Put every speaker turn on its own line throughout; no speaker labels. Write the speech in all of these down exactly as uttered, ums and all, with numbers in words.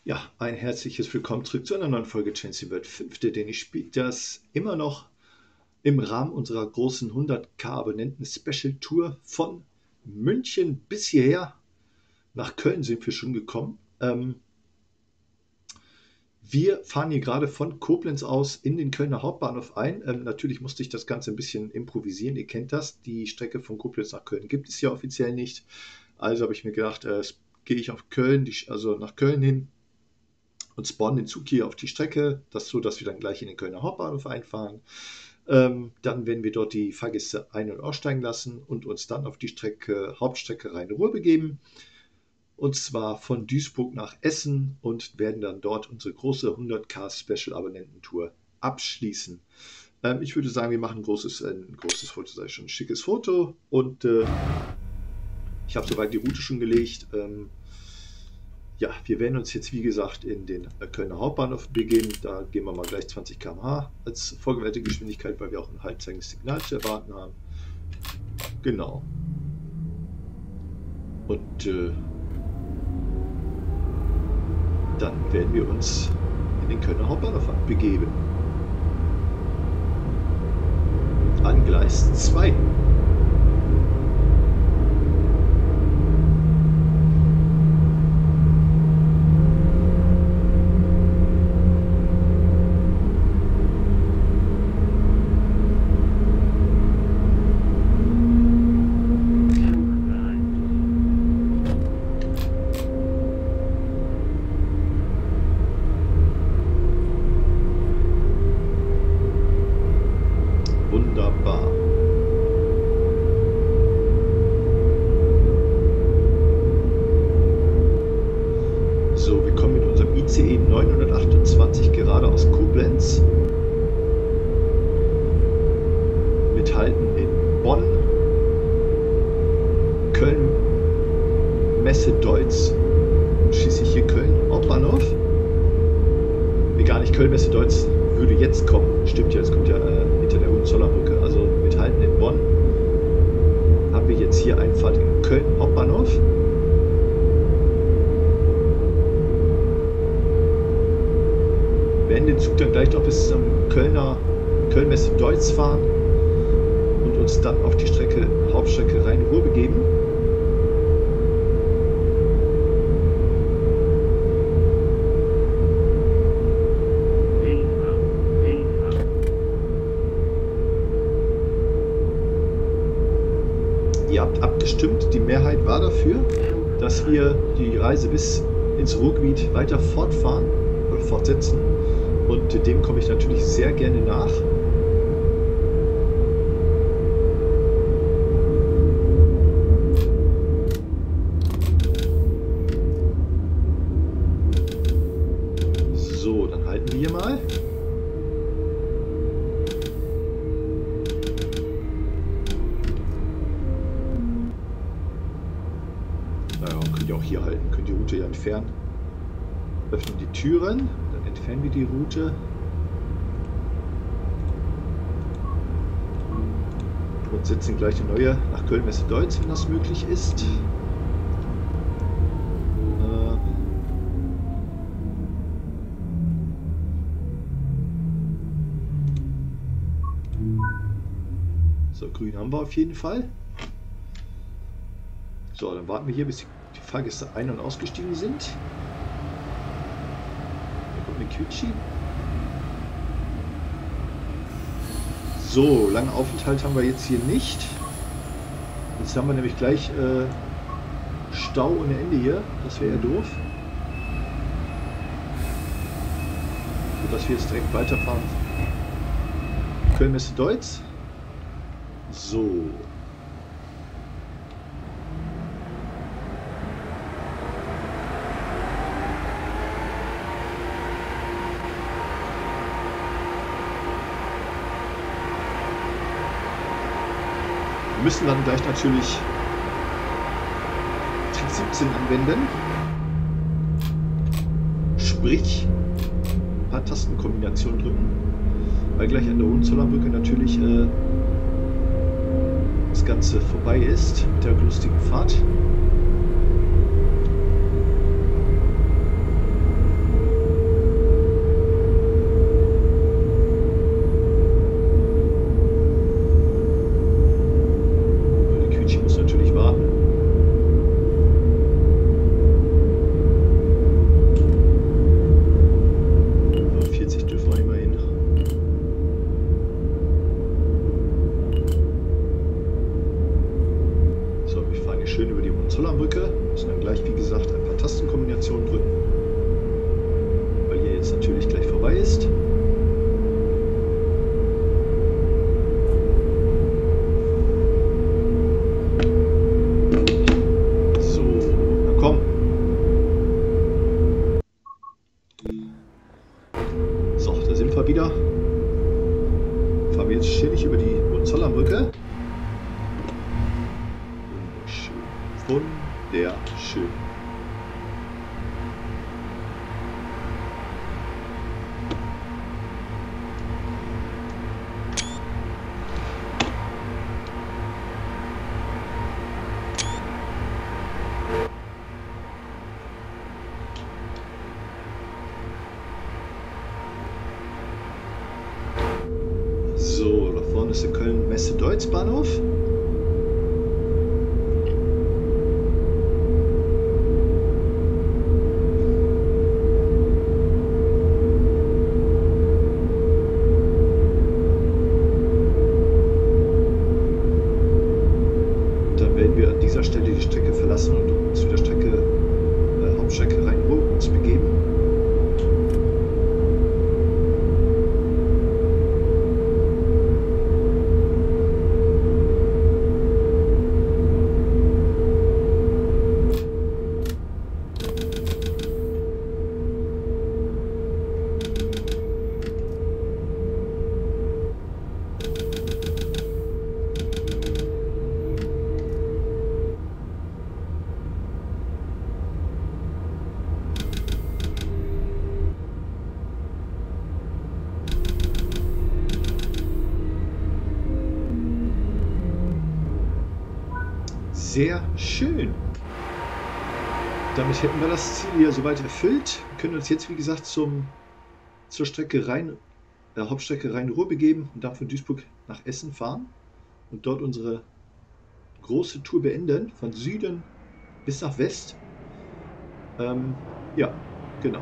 Ja, ein herzliches Willkommen zurück zu einer neuen Folge Chelsea World fünf. Denn ich spiele das immer noch im Rahmen unserer großen hundert K Abonnenten Special Tour von München bis hierher. Nach Köln sind wir schon gekommen. Ähm, wir fahren hier gerade von Koblenz aus in den Kölner Hauptbahnhof ein. Ähm, natürlich musste ich das Ganze ein bisschen improvisieren. Ihr kennt das. Die Strecke von Koblenz nach Köln gibt es ja offiziell nicht. Also habe ich mir gedacht, äh, gehe ich auf Köln, die, also nach Köln hin. Und spawnen den Zug hier auf die Strecke, das so, dass wir dann gleich in den Kölner Hauptbahnhof einfahren. Ähm, dann werden wir dort die Fahrgäste ein- und aussteigen lassen und uns dann auf die Strecke, Hauptstrecke Rhein-Ruhr begeben. Und zwar von Duisburg nach Essen und werden dann dort unsere große hundert K Special Abonnententour abschließen. Ähm, ich würde sagen, wir machen ein großes, ein großes Foto, sei schon ein schickes Foto. Und äh, ich habe soweit die Route schon gelegt. Ähm, Ja, wir werden uns jetzt wie gesagt in den Kölner Hauptbahnhof begeben. Da gehen wir mal gleich zwanzig Kilometer pro Stunde als vorgewählte Geschwindigkeit, weil wir auch ein halbzeigendes Signal zu erwarten haben. Genau. Und äh, dann werden wir uns in den Kölner Hauptbahnhof begeben. An Gleis zwei. Wunderbar. So, wir kommen mit unserem I C E neunhundertachtundzwanzig gerade aus Koblenz. Mit Halten in Bonn, Köln, Messe-Deutz und schließlich hier Köln Hauptbahnhof. Nee, gar nicht, Köln-Messe-Deutz würde jetzt kommen. Stimmt ja, es kommt ja äh, hinter der Hohenzollernbrücke. Also mit Halten in Bonn haben wir jetzt hier Einfahrt in Köln Hauptbahnhof. Wir werden den Zug dann gleich noch bis zum Kölner Köln-Messe-Deutz fahren und uns dann auf die Strecke Hauptstrecke Rhein-Ruhr begeben. Ihr habt abgestimmt, die Mehrheit war dafür, dass wir die Reise bis ins Ruhrgebiet weiter fortfahren oder fortsetzen. Und dem komme ich natürlich sehr gerne nach. So, dann halten wir hier mal. Naja, könnt ihr auch hier halten, könnt die Route ja entfernen. Öffnen die Türen, dann entfernen wir die Route. Und setzen gleich eine neue nach Köln-Messe-Deutz, wenn das möglich ist. Äh so, grün haben wir auf jeden Fall. So, dann warten wir hier, bis die Fahrgäste ein- und ausgestiegen sind. Eine Quietschi. So, langen Aufenthalt haben wir jetzt hier nicht. Jetzt haben wir nämlich gleich äh, Stau ohne Ende hier. Das wäre ja doof. So, dass wir jetzt direkt weiterfahren. Köln-Messe-Deutz. So. Wir müssen dann gleich natürlich Trick siebzehn anwenden. Sprich, ein paar Tastenkombinationen drücken, weil gleich an der Hohenzollernbrücke natürlich äh, das Ganze vorbei ist mit der lustigen Fahrt. mal wieder. Fahren wir jetzt chillig über die Hohenzollernbrücke. Wunderschön. Wunderschön. So, da vorne ist der Köln-Messe-Deutz-Bahnhof. Dann werden wir an dieser Stelle die Strecke verlassen und uns zu der Strecke, äh, Hauptstrecke Rhein-Ruhr uns begeben. Sehr schön. Damit hätten wir das Ziel hier soweit erfüllt. Wir können uns jetzt, wie gesagt, zum, zur Strecke Rhein, äh, Hauptstrecke Rhein-Ruhr begeben und dann von Duisburg nach Essen fahren und dort unsere große Tour beenden, von Süden bis nach West. Ähm, ja, genau.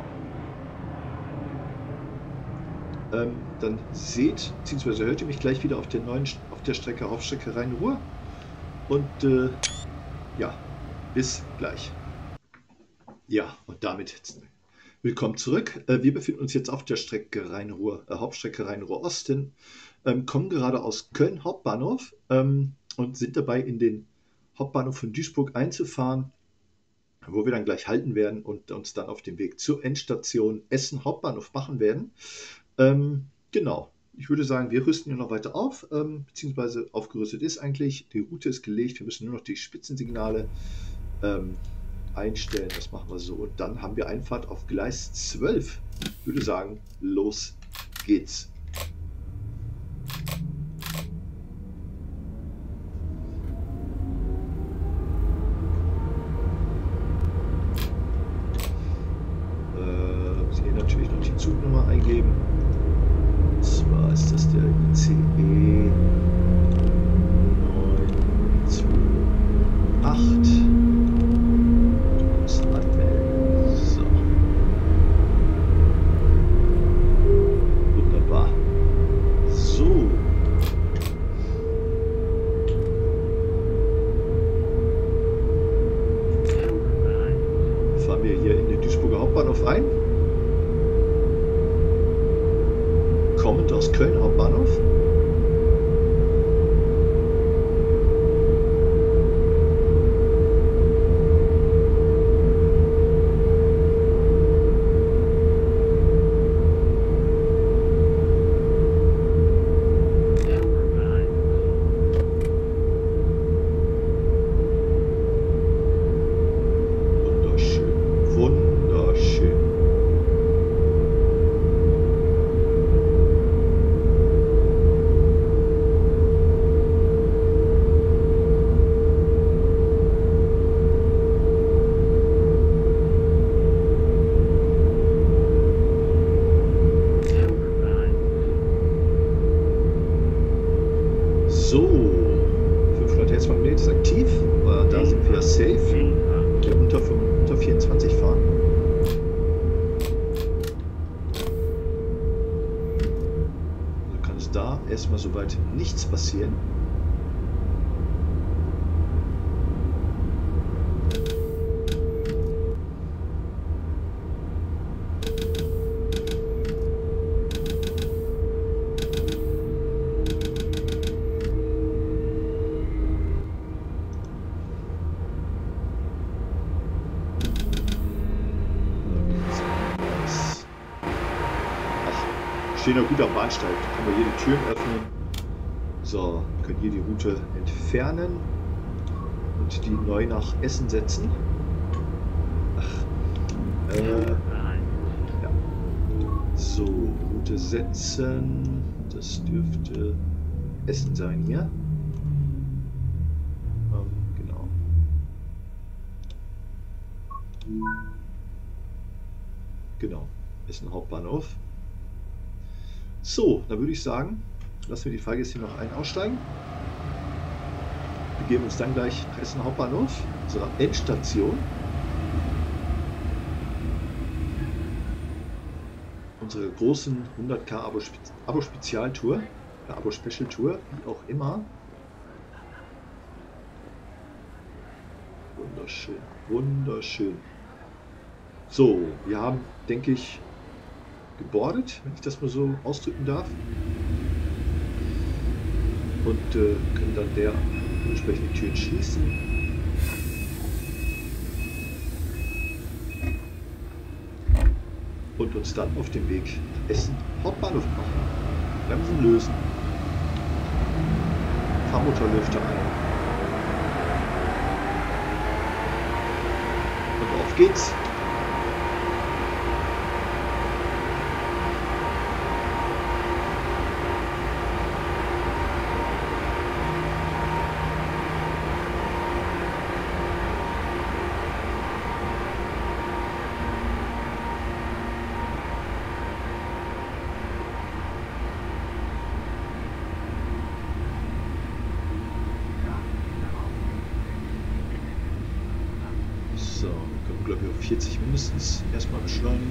Ähm, dann seht, beziehungsweise hört ihr mich gleich wieder auf der neuen, auf der Strecke, Hauptstrecke Rhein-Ruhr. Und äh, ja, bis gleich. Ja, und damit willkommen zurück. Äh, wir befinden uns jetzt auf der Strecke Rhein-Ruhr, äh, Hauptstrecke Rhein-Ruhr-Osten, ähm, kommen gerade aus Köln Hauptbahnhof ähm, und sind dabei, in den Hauptbahnhof von Duisburg einzufahren, wo wir dann gleich halten werden und uns dann auf dem Weg zur Endstation Essen Hauptbahnhof machen werden. Ähm, genau. Ich würde sagen, wir rüsten hier noch weiter auf, ähm, beziehungsweise aufgerüstet ist eigentlich. Die Route ist gelegt, wir müssen nur noch die Spitzensignale ähm, einstellen. Das machen wir so. Und dann haben wir Einfahrt auf Gleis zwölf. Ich würde sagen, los geht's. Äh, muss hier natürlich noch die Zugnummer eingeben. Und zwar ist das der I C E neun zwei acht. Du musst anmelden. So. Wunderbar. So. Fahren wir hier in den Duisburger Hauptbahnhof ein. Kommend aus Köln Hauptbahnhof. Wunderschön, wunderschön. So, fünfhundert Hertz Magnet ist aktiv, aber da sind wir safe. Wir unter, unter vierundzwanzig fahren. Also kann es da erstmal soweit nichts passieren. stehen ja gut am Bahnsteig. Da können wir hier die Türen öffnen. So, können hier die Route entfernen und die neu nach Essen setzen. Ach, äh, ja. So, Route setzen. Das dürfte Essen sein hier. Ähm, genau. Genau, Essen Hauptbahnhof. So, dann würde ich sagen, lassen wir die Fahrgäste noch ein aussteigen. Wir begeben uns dann gleich nach Essen Hauptbahnhof, unserer Endstation. Unsere großen hundert K Abo-Spezialtour, oder Abo-Special-Tour, wie auch immer. Wunderschön, wunderschön. So, wir haben, denke ich, gebordet, wenn ich das mal so ausdrücken darf. Und äh, können dann der entsprechend die Türen schließen. Und uns dann auf den Weg nach Essen Hauptbahnhof machen. Bremsen lösen. Fahrmotorlüfter ein. Und auf geht's. So, wir können, glaube ich, auf vierzig mindestens erstmal beschleunigen.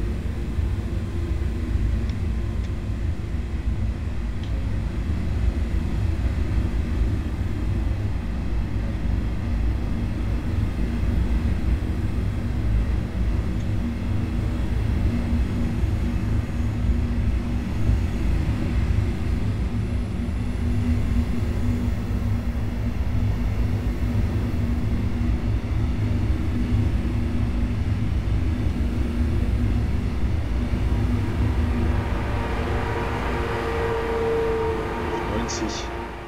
neunzig.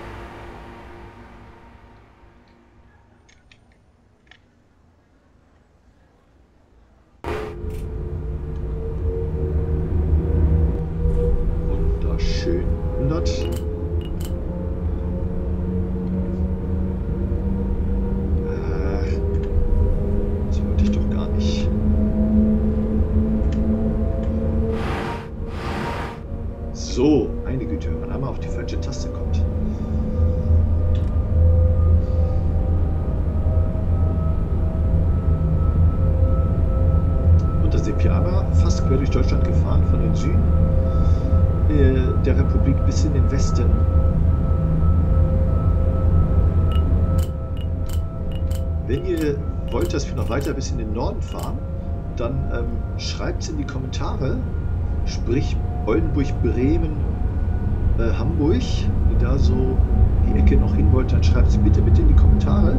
Wunderschön. hundert. Ach, das wollte ich doch gar nicht. So, meine Güte, wenn man einmal auf die falsche Taste kommt. Und da sind wir aber fast quer durch Deutschland gefahren, von den Süden äh, der Republik bis in den Westen. Wenn ihr wollt, dass wir noch weiter bis in den Norden fahren, dann ähm, schreibt es in die Kommentare, sprich Oldenburg, Bremen, äh, Hamburg, wenn ihr da so die Ecke noch hin wollt, dann schreibt es bitte bitte in die Kommentare.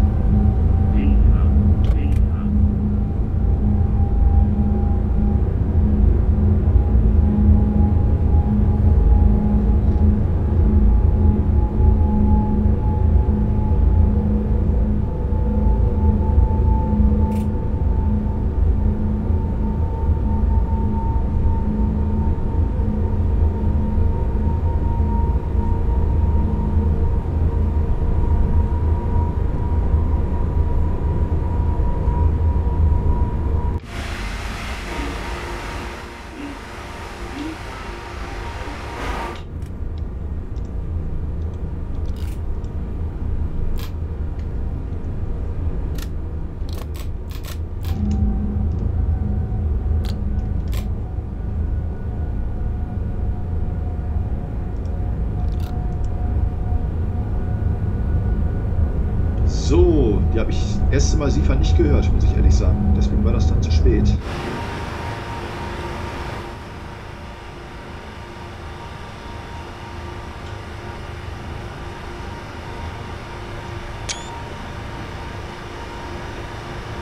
So, die habe ich das erste Mal Sifa nicht gehört, muss ich ehrlich sagen. Deswegen war das dann zu spät.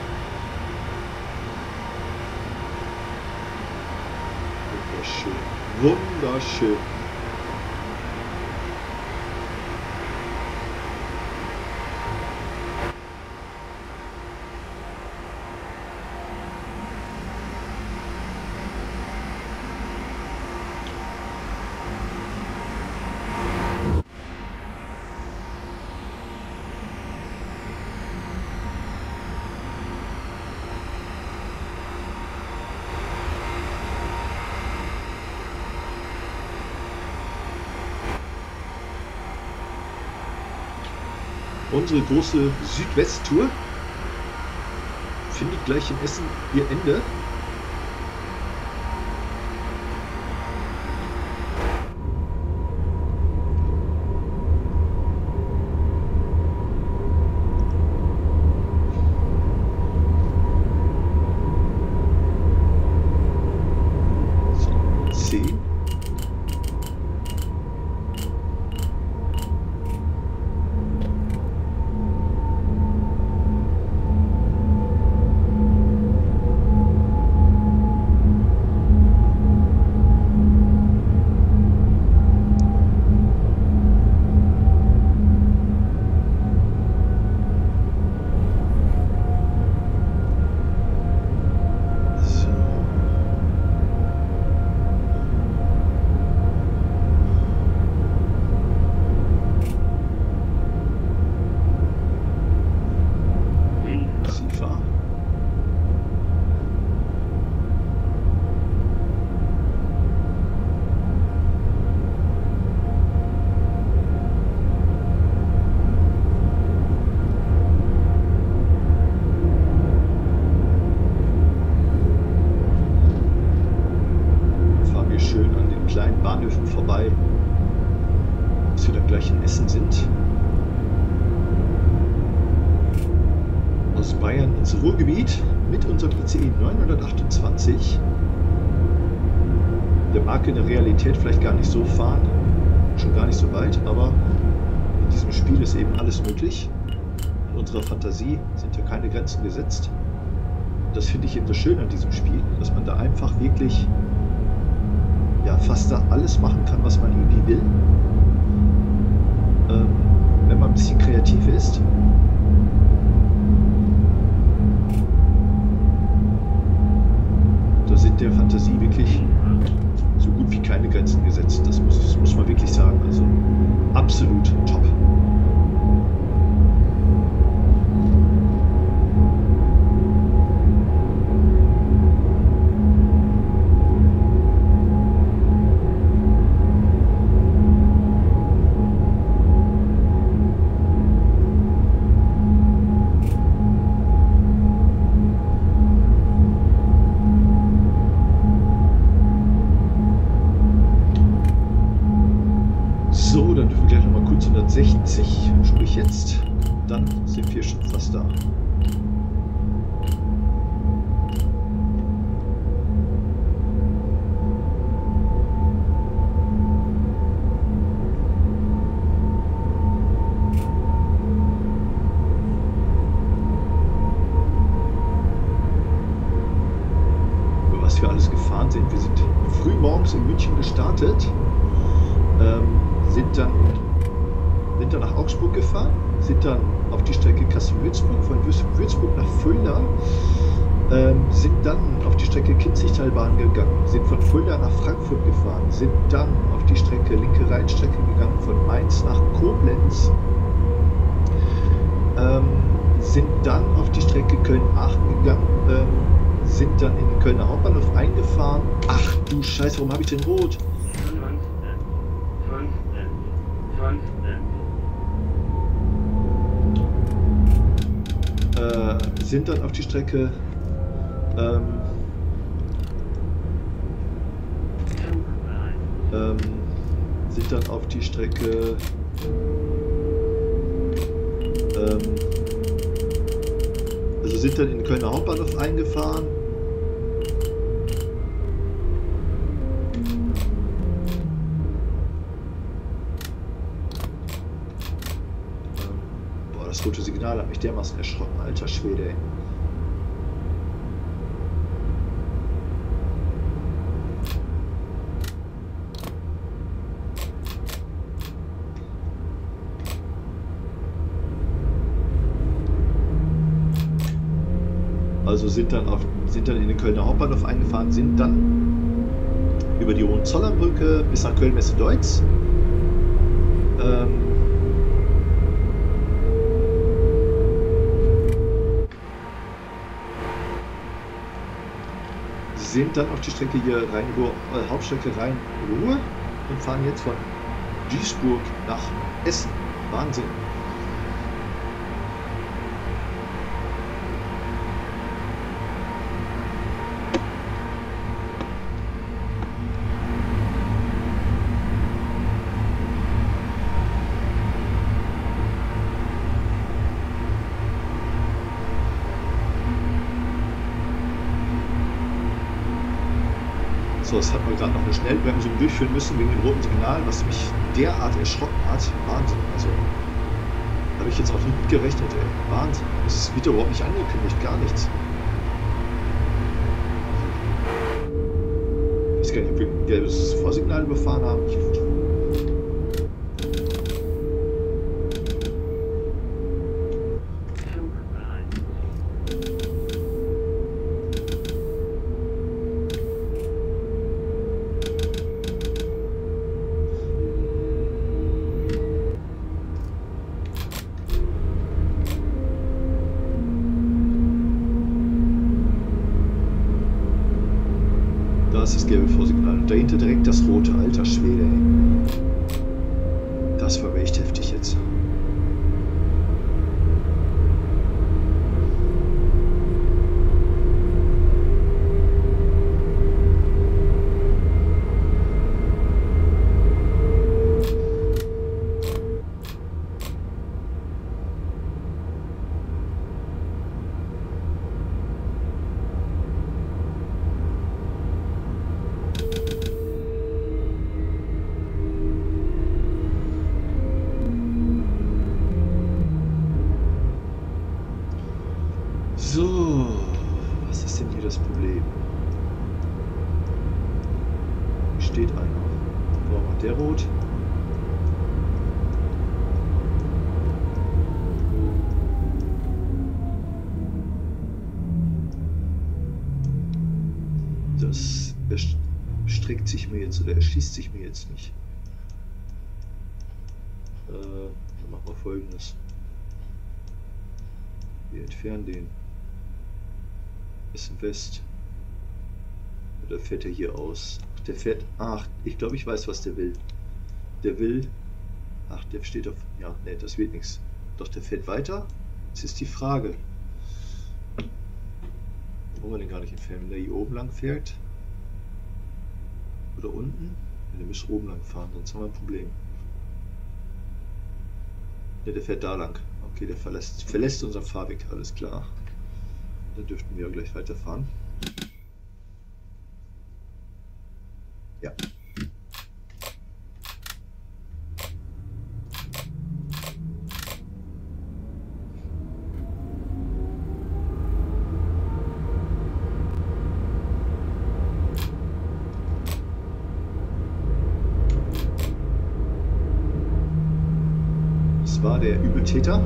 Wunderschön. Wunderschön. Unsere große Südwest-Tour findet gleich in Essen ihr Ende. zehn. Bahnhöfen vorbei, bis wir dann gleich in Essen sind. Aus Bayern ins Ruhrgebiet mit unserem I C E neunhundertachtundzwanzig. Der mag in der Realität vielleicht gar nicht so fahren, schon gar nicht so weit, aber in diesem Spiel ist eben alles möglich. In unserer Fantasie sind ja keine Grenzen gesetzt. Das finde ich eben so schön an diesem Spiel, dass man da einfach wirklich ja, fast da alles machen kann, was man irgendwie will, ähm, wenn man ein bisschen kreativ ist. Da sind der Fantasie wirklich so gut wie keine Grenzen gesetzt. Das muss, das muss man wirklich sagen. Also absolut top. hundertsechzig, sprich jetzt, dann sind wir schon fast da. Über was wir alles gefahren sind. Wir sind früh morgens in München gestartet, ähm, sind dann sind dann nach Augsburg gefahren, sind dann auf die Strecke Kassel-Würzburg, von Würzburg nach Fulda, ähm, sind dann auf die Strecke Kinzigtalbahn gegangen, sind von Fulda nach Frankfurt gefahren, sind dann auf die Strecke linke Rheinstrecke gegangen, von Mainz nach Koblenz, ähm, sind dann auf die Strecke Köln-Aachen gegangen, ähm, sind dann in den Kölner Hauptbahnhof eingefahren. Ach du Scheiße, warum habe ich denn rot? Äh, sind dann auf die Strecke ähm, ähm, sind dann auf die Strecke ähm, also sind dann in den Kölner Hauptbahnhof eingefahren. Das rote Signal hat mich dermaßen erschrocken, alter Schwede, ey. Also sind dann, auf, sind dann in den Kölner Hauptbahnhof eingefahren, sind dann über die Hohenzollernbrücke bis nach Köln-Messe-Deutz. Ähm, sind dann auf die Strecke hier rein, äh, Hauptstrecke Rhein-Ruhr und fahren jetzt von Duisburg nach Essen. Wahnsinn. So, das hat man gerade noch eine Schnellbremsung durchführen müssen wegen dem roten Signal, was mich derart erschrocken hat. Wahnsinn. Also, habe ich jetzt auch nicht mit gerechnet, ey. Wahnsinn. Es wird überhaupt nicht angekündigt, gar nichts. Ich weiß gar nicht, ob wir ein gelbes Vorsignal überfahren haben. Ich Das ist das gelbe Vorsignal und dahinter direkt das rote. Alter Schwede, ey. Das war echt heftig jetzt. So, was ist denn hier das Problem? Hier steht einer. Warum hat der rot? Das erstreckt sich mir jetzt oder erschließt sich mir jetzt nicht. Äh, dann machen wir Folgendes. Wir entfernen den. Essen West. Oder fährt er hier aus? Ach, der fährt. Ach, ich glaube, ich weiß, was der will. Der will. Ach, der steht auf. Ja, ne, das wird nichts. Doch, der fährt weiter. Jetzt ist die Frage. Wollen wir den gar nicht entfernen? Wenn der hier oben lang fährt? Oder unten? Ja, der müsste oben lang fahren, sonst haben wir ein Problem. Ne, der fährt da lang. Okay, der verlässt, verlässt unseren Fahrweg, alles klar. Dann dürften wir gleich weiterfahren. Ja. Das war der Übeltäter.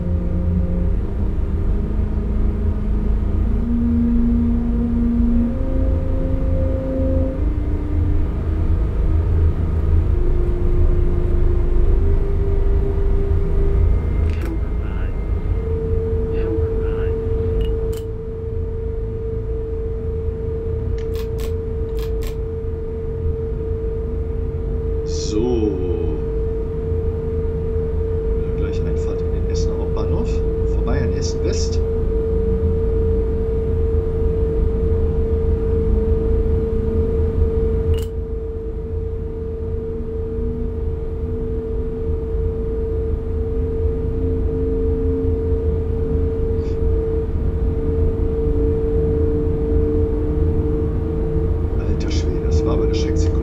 West. Alter Schwede, das war aber eine Schrecksekunde.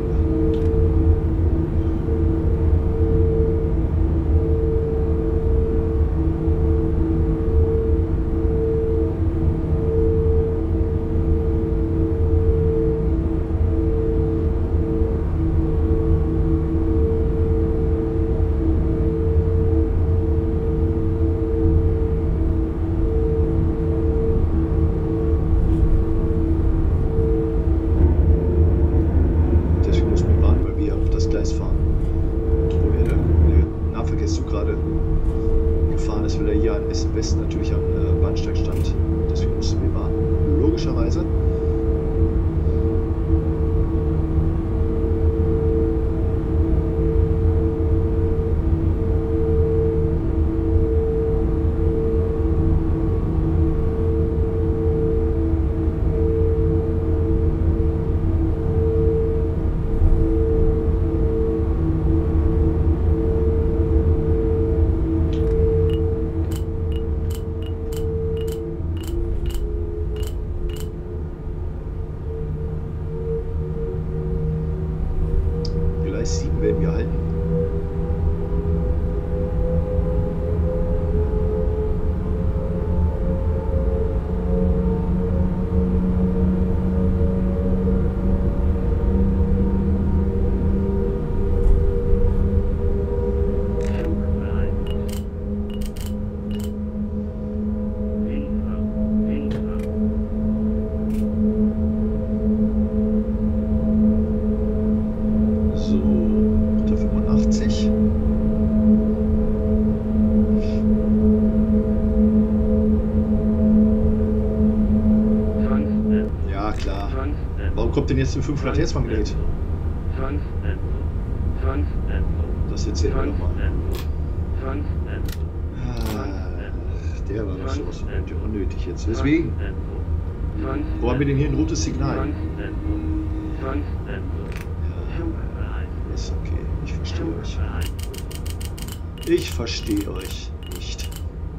es am besten natürlich am äh, Bahnsteig stand. Deswegen mussten wir warten. Logischerweise. sieben werden wir halten. Kommt denn jetzt ein fünfhundert Hertz Magnet? Das erzählen wir doch mal. Ah, der war doch sowas von unnötig jetzt. Deswegen. Wo haben wir denn hier ein rotes Signal? Ja, ist okay. Ich verstehe euch. Ich verstehe euch nicht.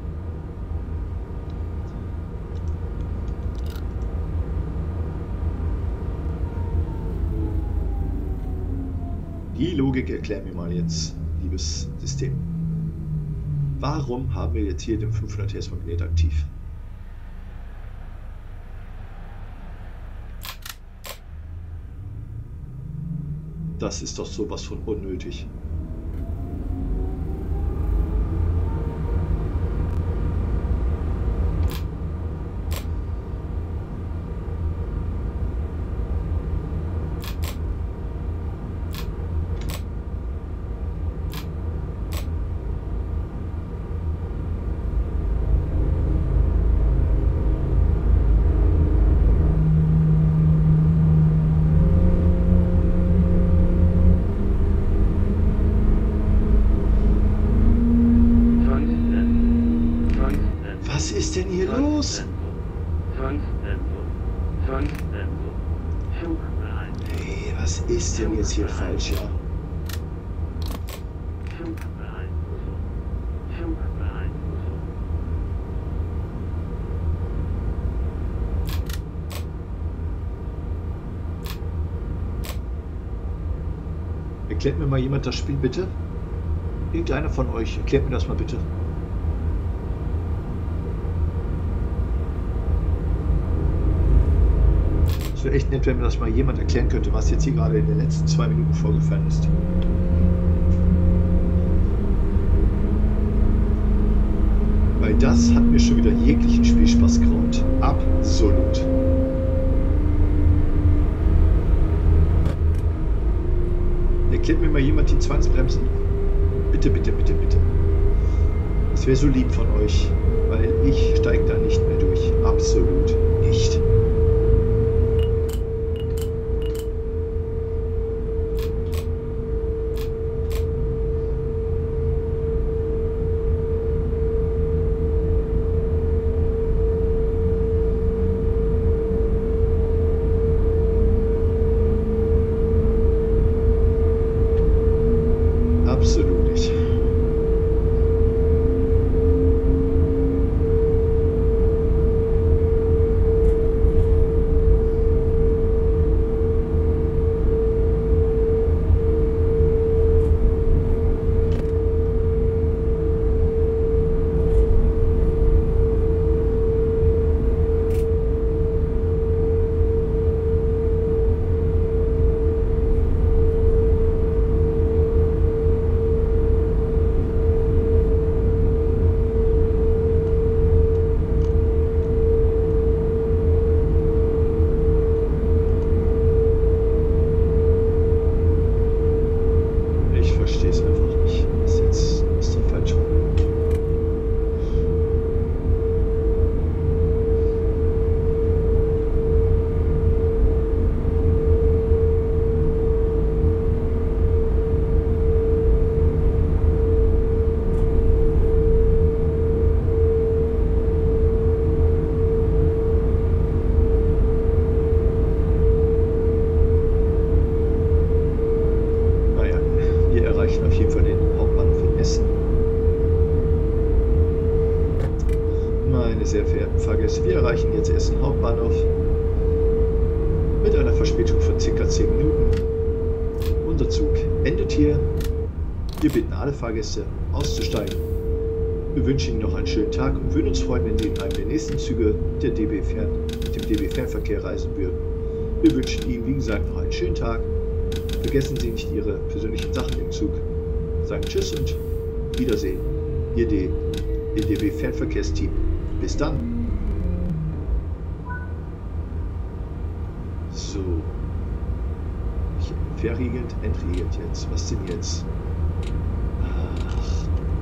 Die Logik erklär mir mal jetzt, liebes System. Warum haben wir jetzt hier den fünfhundert Hertz Magnet aktiv? Das ist doch sowas von unnötig. Was ist denn hier los? Hey, was ist denn jetzt hier falsch, ja? Erklärt mir mal jemand das Spiel, bitte? Irgendeiner von euch, erklärt mir das mal bitte. Es wäre echt nett, wenn mir das mal jemand erklären könnte, was jetzt hier gerade in den letzten zwei Minuten vorgefallen ist. Weil das hat mir schon wieder jeglichen Spielspaß geraubt. Absolut. Erklärt mir mal jemand die Zwangsbremsen. Bitte, bitte, bitte, bitte. Das wäre so lieb von euch, weil ich steige da nicht mehr durch. Absolut nicht. Absolut nicht. sehr verehrten Fahrgäste, wir erreichen jetzt Essen Hauptbahnhof mit einer Verspätung von ca. zehn Minuten. Unser Zug endet hier. Wir bitten alle Fahrgäste auszusteigen. Wir wünschen Ihnen noch einen schönen Tag und würden uns freuen, wenn Sie in einem der nächsten Züge der D B Fern, dem D B Fernverkehr reisen würden. Wir wünschen Ihnen, wie gesagt, noch einen schönen Tag. Vergessen Sie nicht Ihre persönlichen Sachen im Zug. Sagen Tschüss und Wiedersehen. Ihr D B Fernverkehrsteam. Bis dann. So. Verriegelt, entriegelt jetzt. Was denn jetzt? Ach.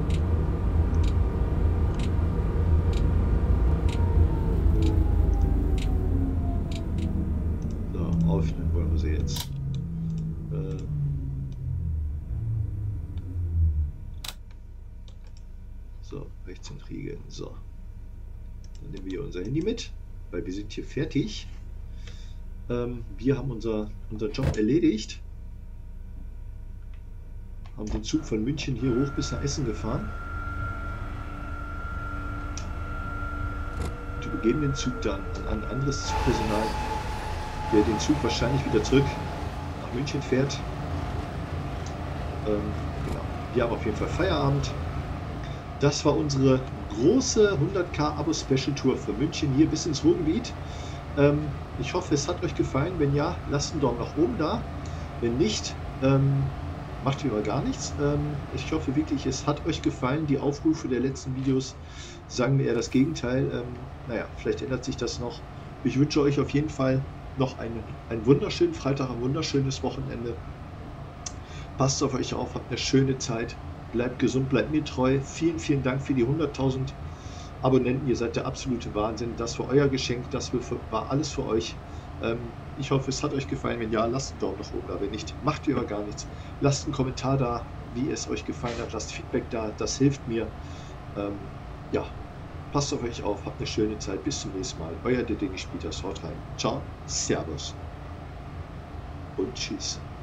So, öffnen wollen wir sie jetzt. Äh. So, rechts entriegeln. So. Dann nehmen wir unser Handy mit, weil wir sind hier fertig. Ähm, wir haben unser, unseren Job erledigt. Haben den Zug von München hier hoch bis nach Essen gefahren. Und übergeben den Zug dann an ein anderes Zugpersonal, der den Zug wahrscheinlich wieder zurück nach München fährt. Ähm, genau. Wir haben auf jeden Fall Feierabend. Das war unsere große hundert K Abo-Special-Tour für München hier bis ins Ruhrgebiet. Ähm, ich hoffe, es hat euch gefallen. Wenn ja, lasst einen Daumen nach oben da. Wenn nicht, ähm, macht wie immer gar nichts. Ähm, ich hoffe wirklich, es hat euch gefallen. Die Aufrufe der letzten Videos sagen mir eher das Gegenteil. Ähm, naja, vielleicht ändert sich das noch. Ich wünsche euch auf jeden Fall noch einen, einen wunderschönen Freitag, ein wunderschönes Wochenende. Passt auf euch auf, habt eine schöne Zeit. Bleibt gesund, bleibt mir treu. Vielen, vielen Dank für die hunderttausend Abonnenten. Ihr seid der absolute Wahnsinn. Das war euer Geschenk. Das war alles für euch. Ähm, ich hoffe, es hat euch gefallen. Wenn ja, lasst einen Daumen nach oben da. Wenn nicht, macht ihr aber gar nichts. Lasst einen Kommentar da, wie es euch gefallen hat. Lasst Feedback da. Das hilft mir. Ähm, ja, passt auf euch auf. Habt eine schöne Zeit. Bis zum nächsten Mal. Euer D D Spielers. Haut rein. Ciao. Servus. Und tschüss.